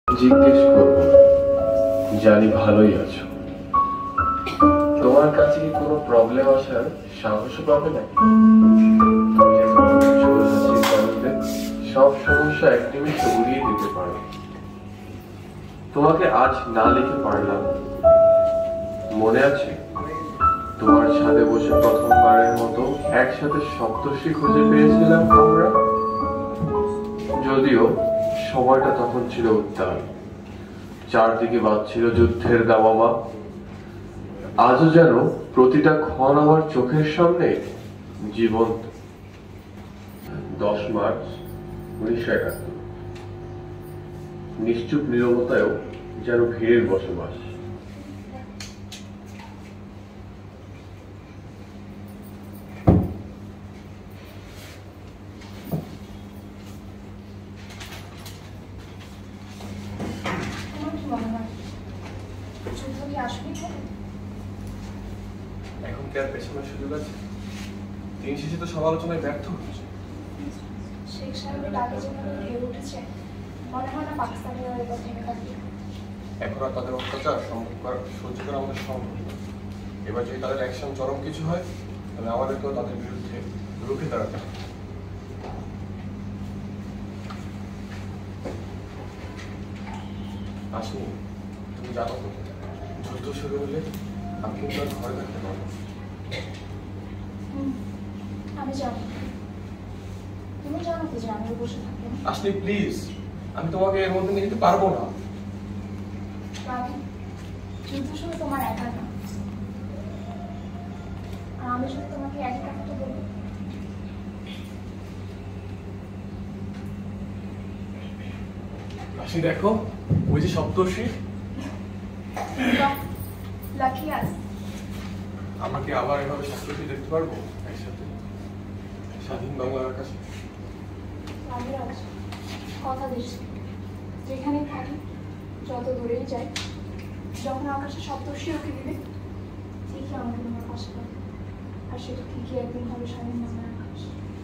জিজ্ঞেস করব, জানি ভালোই আছো। তোমার কাছে কি কোনো প্রবলেম আসার সাহস পাবে না? সব সমস্যা এক নিমিষে উড়িয়ে দিতে পারো। তোমাকে আজ না লিখে পারলাম। মনে আছে তোমার ছাদে বসে প্রথমবারের মতো একসাথে সপ্তর্ষি খুঁজে পেয়েছিলাম আমরা? যদিও সময়টা তখন ছিল উত্তাল, চারদিকে বাজছিল যুদ্ধের দামামা। আজও যেন প্রতিটা ক্ষণ আমার চোখের সামনে জীবন্ত। 10 মার্চ 1971। নিশ্চুপ নীরবতায়ও যেন ভিড়ের বসবাস। এখন কি আর পেছনের সুযোগ আছে? দিন শেষে তো সব আলোচনায় ব্যর্থ হচ্ছে। শেখ সাহেবের টাকা যেভাবে ঢেউ উঠেছে, মনে হয় না পাকিস্তানিরা এবার থেমে থাকবে। এখন আর তাদের অত্যাচার সহ্য করা আমাদের সম্ভব না। এবার যদি তাদের অ্যাকশন চরম কিছু হয়, তাহলে আমাদেরকেও তাদের বিরুদ্ধে রুখে দাঁড়াতে হবে। আসুন, তুমি জানো তো, যুদ্ধ শুরু হলে আমি কিন্তু আর ঘরে থাকতে পারবো। আমি জানি, তুমি জানো তো যে আমি বসে থাকবো। আসলে প্লিজ, আমি তোমাকে এর মধ্যে নিয়ে যেতে পারবো না। যুদ্ধ শুরু তোমার একা না, আর আমি যদি তোমাকে একই কথাটা বলি, আসি দেখো, ওই যে সপ্তর্ষি, আমরা কি আবার এভাবে সপ্তর্ষি দেখতে পারবো একসাথে স্বাধীন বাংলার আকাশে? কথা দিচ্ছি, যেখানেই থাকি, যত দূরেই যাই, যখন আকাশে সপ্তর্ষি ওকে দিবে, ঠিকই আমাকে তোমার পাশে পাবে। আর সেটা ঠিকই একদিন হবে স্বাধীন বাংলার আকাশ।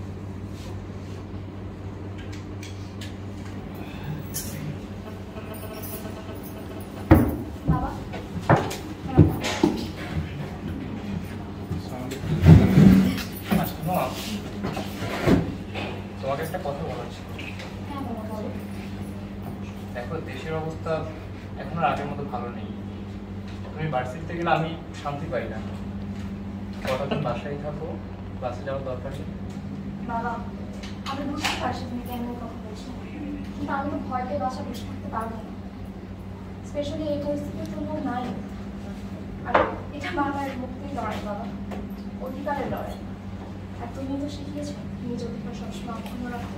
বাবা, তোমাকে একটা কথা বলার ছিল। হ্যাঁ বাবা বলো। দেখো, দেশের অবস্থা এখন আর আগের মতো ভালো নেই। তুমি ভার্সিটিতে গেলে আমি শান্তি পাই না। কতদিন বাসায় থাকো, ক্লাসে যাওয়ার দরকার নেই। বাবা, আমি বুঝতে পারছি তুমি কেন কথা বলছো, কিন্তু আমি তো ভয় পেয়ে বাসা বসে থাকতে পারবো না। স্পেশালি এই পরিস্থিতির জন্য নাই। আর এটা বাংলার মুক্তির লড়াই বাবা, অধিকারের লড়াই। আর তুমি তো শিখিয়েছো নিজ অধিকার সবসময় অক্ষুণ্ণ রাখো।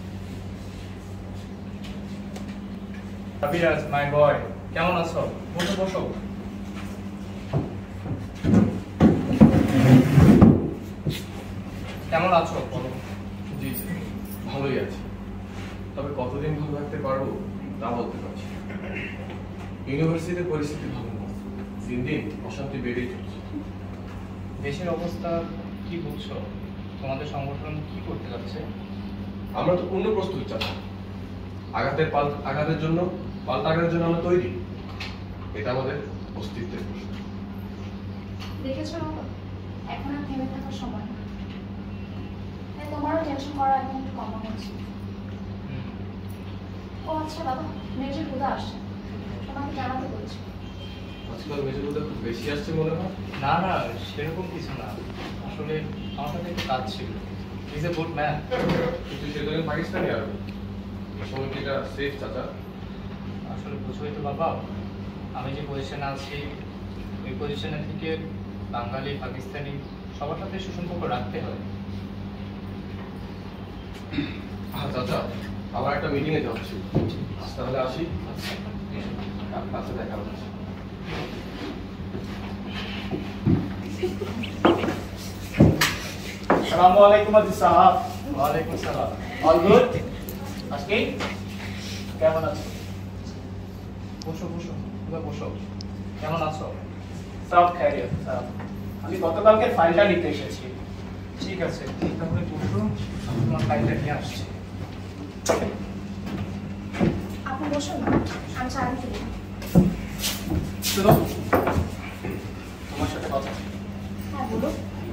আবিরাজ, মাই বয়, কেমন আছো? বসো বসো। কেমন আছো বলো? জি ভালোই আছে, তবে কতদিন ভালো থাকতে পারবো তা বলতে পারছি। ইউনিভার্সিটির পরিস্থিতি ভালো না, দিন দিন অশান্তি বেড়েই চলছে। দেশের অবস্থা কি বুঝছো? তোমাদের সংগঠন কি করতে যাচ্ছে? আমরা তো পূর্ণ প্রস্তুত চাচ্ছি। আঘাতের জন্য পাল্টা আঘাতের জন্য আমরা তৈরি। এটা আমাদের অস্তিত্বের প্রশ্ন। দেখেছো বাবা, এখন আর থেমে থাকার সময় না। তাই তোমারও টেনশন করা এখন একটু কম হচ্ছে। ও আচ্ছা বাবা, মেজর হুদা আসছে, তোমাকে জানাতে বলছি। আজকাল মেজরুদা খুব বেশি আসছে মনে হয়। না না, সেরকম কিছু না। আসলে আমার সাথে একটু কাজ ছিল। Is a good man. কিন্তু সেখানে পাকিস্তানি আর সময় কি এটা সেফ চাচা? আসলে বুঝবোই তো বাবা, আমি যে পজিশনে আছি ওই পজিশনে থেকে বাঙালি পাকিস্তানি সবার সাথে সুসম্পর্ক রাখতে হয়। চাচা, আমার একটা মিটিংয়ে যাওয়া ছিল, তাহলে আসি। আচ্ছা, দেখা হচ্ছে। আসসালামু আলাইকুম আজি সাহেব। ওয়ালাইকুম আসসালাম। All good? আজকে কেমন আছো? বসো বসো, তোমরা বসো। কেমন আছো? সব খাইরিয়ত স্যার। আমি গতকালকে ফাইলটা নিতে এসেছি। ঠিক আছে, তাহলে বসো, তোমার ফাইলটা নিয়ে আসছি। আপনি বসুন না, আমি চা আনতে দিই। শুনো, তোমার সাথে কথা। হ্যাঁ বলুন।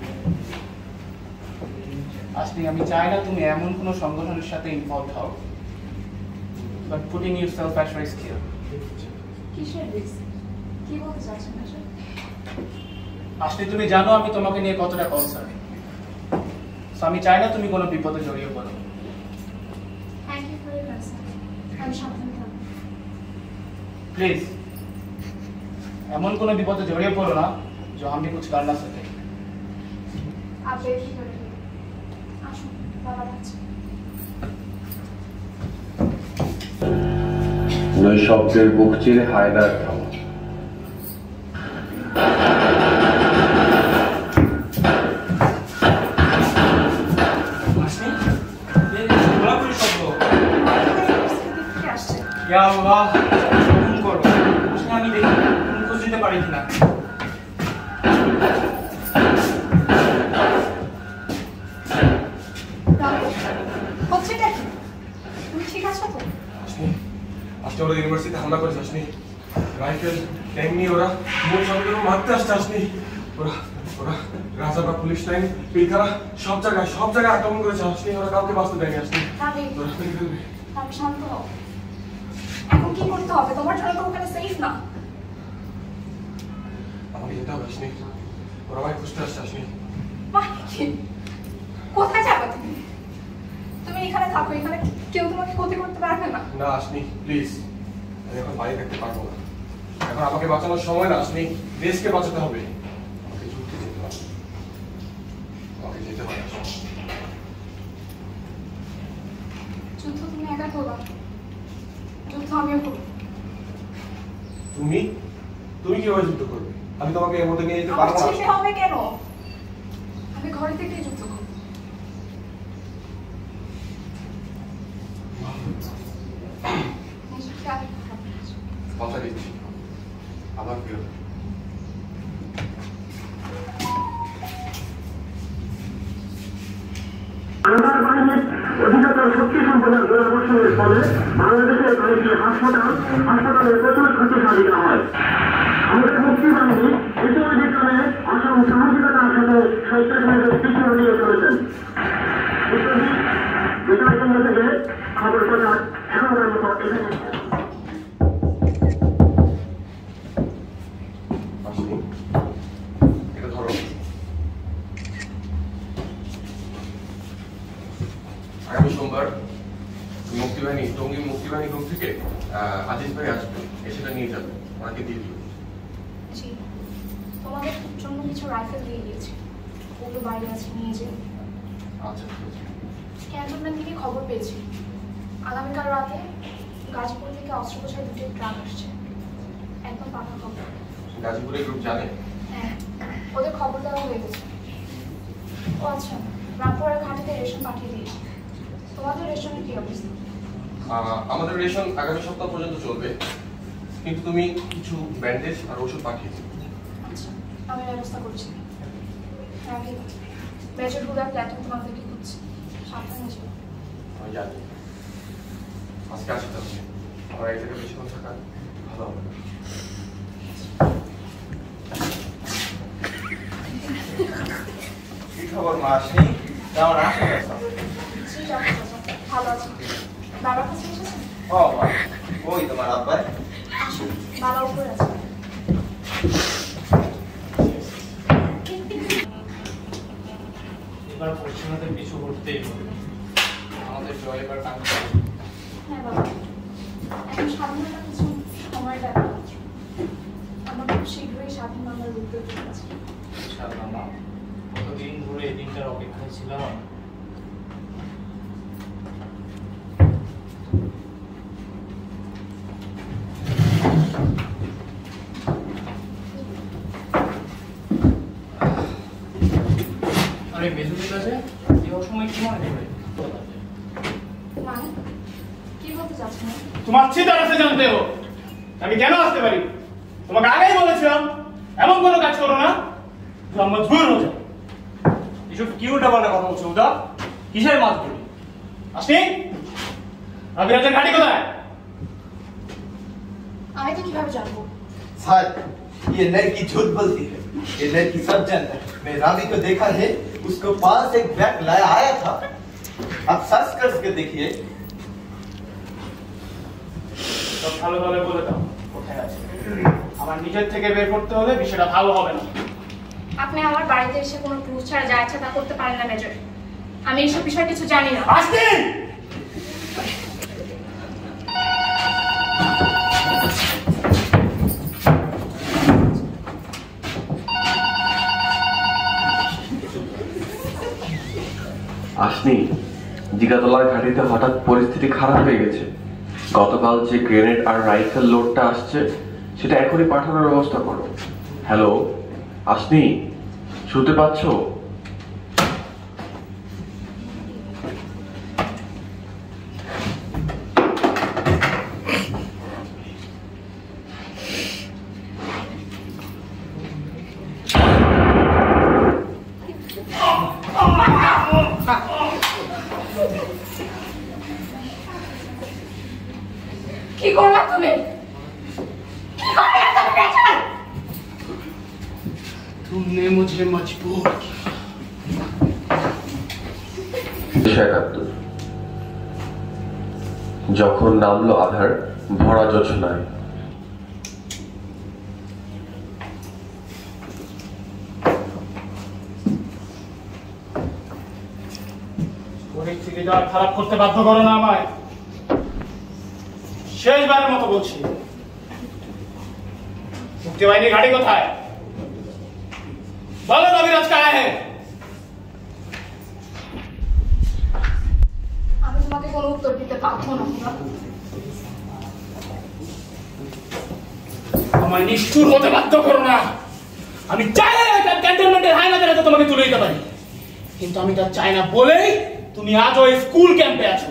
আসলে আমি চাই না তুমি এমন কোনো সংগঠনের সাথে ইনভলভ হও, but putting yourself at risk here. কিসের রিস্ক? কি বলতে চাচ্ছেন আসলে? আসলে তুমি জানো আমি তোমাকে নিয়ে কতটা কনসার্ন, সো আমি চাই না তুমি কোনো বিপদে জড়িয়ে পড়ো। Thank you for your concern. আমি সাবধানে থাকবো। প্লিজ এমন কোনো বিপদে জড়িয়ে পড়ো না जो हम भी कुछ कर ना सके। आप बेफिक्र रहिए। আসুন, বাবা ডাকছে। নৈশব্দের বুক চিরে হায়দার থামা। আমি দেখি খোঁজ দিতে পারি কিনা। ওরা ইউনিভার্সিটিতে হামলা করেছে আসনি, রাইফেল ট্যাঙ্ক নিয়ে ওরা মূল সরকার মারতে আসছে আসনি। ওরা ওরা রাজারবাগ পুলিশ লাইন, পিলখানা সব জায়গায় আক্রমণ করেছে আসনি। ওরা কাউকে বাঁচতে দেয়নি আসনি। আমি শান্ত হও। এখন কি করতে হবে? তোমার জন্য তো ওখানে সেফ না। আমাকে যেতে হবে আসনি, ওরা আমায় খুঁজতে আসছে আসনি। কোথায় যাবে তুমি? তুমি এখানে থাকো, এখানে কেউ তোমাকে ক্ষতি করতে পারবে না। না আসনি প্লিজ, আমি এখন বাড়ি থাকতে পারবো না। এখন আমাকে বাঁচানোর সময় না আসনি, দেশকে বাঁচাতে হবে। আমাকে যুদ্ধে যেতে হবে, আমাকে যেতে হবে আসনি। যুদ্ধ তুমি একা করবা, যুদ্ধ আমিও করবো। তুমি কিভাবে যুদ্ধ করবে? আমি তোমাকে এর মধ্যে নিয়ে যেতে পারবো না। যেতে হবে কেন? আমি ঘরে থেকেই যুদ্ধ করবো। কথা দিচ্ছি আবার ফিরে আন্ডার বাহিনীর অধিকতর শক্তি সম্পন্ন গোলাবর্ষণের ফলে বাংলাদেশের কয়েকটি হাসপাতালে প্রচুর ক্ষতি সাধিত হয়। আমাদের মুক্তি বাহিনী ইতিমধ্যে বিক্রমে অসম সাহসিকতার সাথে সত্যের পিছনে নিয়ে চলেছেন। বিষয় কেন্দ্র থেকে খবর প্রচার এখনকার মতো এখানে। এটা ধরো, আগামী সোমবার টঙ্গী মুক্তিবাহিনী গ্রুপ থেকে আজিজ ভাই আসবে, সেটা নিয়ে যাবে, ওনাকে দিয়ে দিও। জি, তোমাদের জন্য কিছু রাইফেল দিয়ে দিয়েছি, ওগুলো বাইরে আছে, নিয়ে যেও। আচ্ছা ঠিক আছে। ক্যান্টনমেন্ট থেকে খবর পেয়েছি আগামীকাল রাতে গাজীপুর থেকে অস্ত্র বোঝাই দুটো ট্রাক আসছে। একদম পাকা খবর। গাজীপুরের গ্রুপ জানে? হ্যাঁ, ওদের খবর দেওয়া হয়ে গেছে। ও আচ্ছা, রামপুরের ঘাটিতে রেশন পাঠিয়ে দিয়েছি। তোমাদের রেশনের কি অবস্থা? আমাদের রেশন আগামী সপ্তাহ পর্যন্ত চলবে, কিন্তু তুমি কিছু ব্যান্ডেজ আর ওষুধ পাঠিয়ে দিও। আচ্ছা, আমি ব্যবস্থা করছি। রাখি, মেজর হুদার প্ল্যাটুন তোমাদেরকে খুঁজছি, সাবধানে ছিল। আমি জানি, আজকে আসতে হবে, আমার এক জায়গায় বেশিক্ষণ থাকা ভালো হবে না। কি খবর মা আসনি? কেমন আছো? জি ডাক্তার, ভালো আছি। বাবার কাছে এসেছেন? ও মা, ওই তোমার আব্বা। আসুন, বাবা উপরে আছে। এবার পশ্চিমাদের পিছু করতেই হবে, আমাদের জয় এবার কাঙ্ক্ষা। হ্যাঁ বাবা, এখন স্বাধীনতা কিছু সময় ব্যাপার। আমরা খুব শীঘ্রই স্বাধীন বাংলার রূপ পেতে যাচ্ছি। ইনশাআল্লাহ মা, কতদিন ধরে এই দিনটার অপেক্ষায় ছিলাম। আরে মেজুরি কাছে এই অসময় কি মনে করে? মানে কি বলতে চাচ্ছেন? तुम अच्छी तरह से जानते हो আমি কেন আসতে পারি। তোমাকে আগেই বলেছিলাম এমন কোনো কাজ করো না তো আমি মজবুর হয়ে যাও। এসব কি উল্টাপাল্টা কথা বলছো উদা? কিসের মজবুরি? আসনি? রবিরাজের ঘাটি কোথায়? আমি তো কিভাবে জানবো? सर ये लड़की झूठ बोलती है, ये लड़की सब जानता है। मैं रावी को देखा है, उसको पास एक बैग लाया आया था। आप सर्च करके देखिए। তো ভালো ভালো বলে দাও কোথায় আছে। আমার নিজের থেকে বের করতে হলে বিষয়টা ভালো হবে না। আপনি আমার বাড়িতে এসে কোনো প্রুফ ছাড়া যা ইচ্ছা তা করতে পারেন না মেজর। আমি এইসব বিষয়ে কিছু জানি না। আসতে আসনি, দিঘাতলার ঘাটিতে হঠাৎ পরিস্থিতি খারাপ হয়ে গেছে। গতকাল যে গ্রেনেড আর রাইফেল লোডটা আসছে সেটা এখনই পাঠানোর ব্যবস্থা করো। হ্যালো আসনি, শুনতে পাচ্ছ? কি করলা তুমি? तुमने मुझे मजबूर किया। 71 যখন নামলো আধার ভরা যোজনায়। পরিস্থিতিটা আর খারাপ করতে বাধ্য করো না আমায়। শেষবারের মতো বলছি, মুক্তি বাহিনী ঘাটি কোথায়? বলো কবিরাজ কায় হে? আমি তোমাকে কোনো উত্তর দিতে পারবো না। আমায় নিষ্ঠুর হতে বাধ্য করো না। আমি চাইলে ক্যান্টনমেন্টের হাইনাদের হাতে তোমাকে তুলে দিতে পারি, কিন্তু আমি তা চাই না বলেই তুমি আজ ওই স্কুল ক্যাম্পে আছো।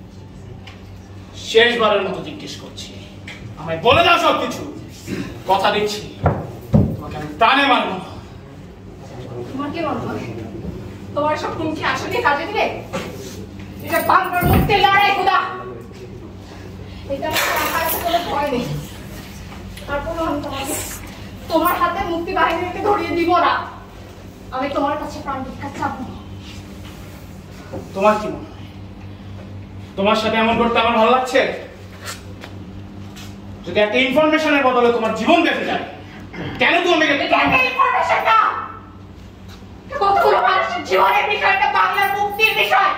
শেষবারের মতো জিজ্ঞেস করছি, আমায় বলে দাও সবকিছু। কথা দিচ্ছি তোমাকে আমি প্রাণে মারবো না। তোমার কি মনে হয় তোমার সব হুমকি আসলে কাজে দিবে? এটা বাংলার মুক্তির লড়াই খোদা। এটা আমার কোনো ভয় নেই। তারপরেও আমি তোমাকে তোমার হাতে মুক্তি বাহিনীকে ধরিয়ে দিব না। আমি তোমার কাছে প্রাণ ভিক্ষা চাবো না। তোমার কি মনে হয় তোমার সাথে এমন করতে আমার ভালো লাগছে? যদি একটা ইনফরমেশনের বদলে তোমার জীবন বেঁচে যায়, কেন তুমি আমাকে ইনফরমেশন না, কতগুলো মানুষের জীবনের বিষয়টা বাংলার মুক্তির বিষয়।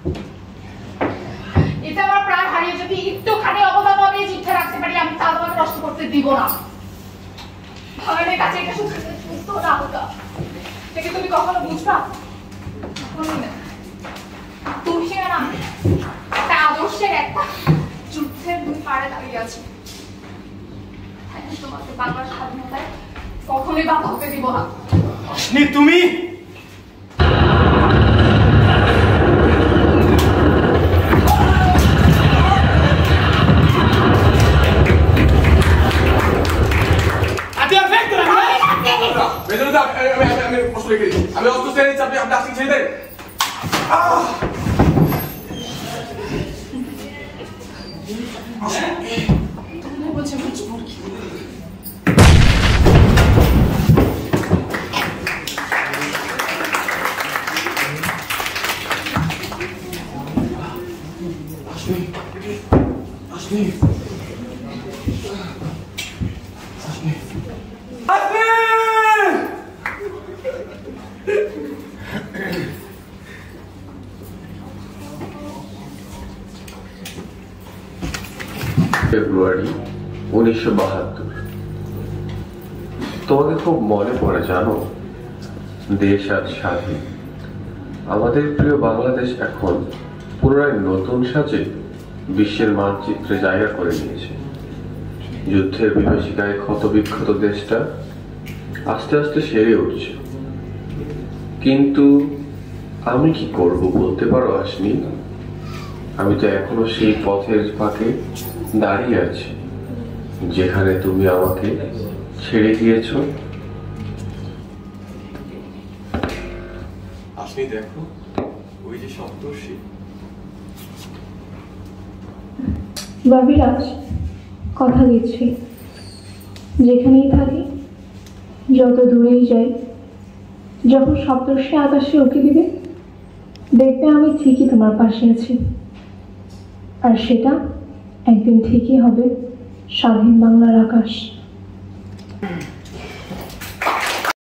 এতে আমার প্রাণ হারিয়ে যদি একটুখানি অবদান আমি যুদ্ধে রাখতে পারি, আমি তা তোমাকে নষ্ট করতে দিব না। ভগবানের কাছে এটা শুধু সুস্থ না হতো, থেকে তুমি কখনো বুঝবা? কখনোই না। তুমি আর আমি একটা আদর্শের একটা যুদ্ধের দুই পাড়ে দাঁড়িয়ে আছি। তোমাকে বাংলার স্বাধীনতায় কখনোই বাধা হতে দিব না। আসনি তুমি আমি অস্ত্র ছেড়ে দিচ্ছি, আপনি আসি ছেড়ে দেন। मुझे मजबूर किया। ফেব্রুয়ারি 1972। তোমাকে খুব মনে পড়ে জানো? দেশ আজ স্বাধীন। আমাদের প্রিয় বাংলাদেশ এখন পুনরায় নতুন সাজে বিশ্বের মানচিত্রে জায়গা করে নিয়েছে। যুদ্ধের বিভীষিকায় ক্ষতবিক্ষত দেশটা আস্তে আস্তে সেরে উঠছে। কিন্তু আমি কি করব বলতে পারো আসনি? আমি তো এখনো সেই পথের ফাঁকে দাঁড়িয়ে আছি যেখানে তুমি আমাকে ছেড়ে গিয়েছো। আপনি দেখো ওই যে সপ্তর্ষি। বাবিরাজ, কথা দিচ্ছি যেখানেই থাকি, যত দূরেই যাই, যখন সপ্তর্ষি আকাশে উঁকি দিবে, দেখবে আমি ঠিকই তোমার পাশে আছি। আর সেটা একদিন ঠিকই হবে স্বাধীন বাংলার আকাশ।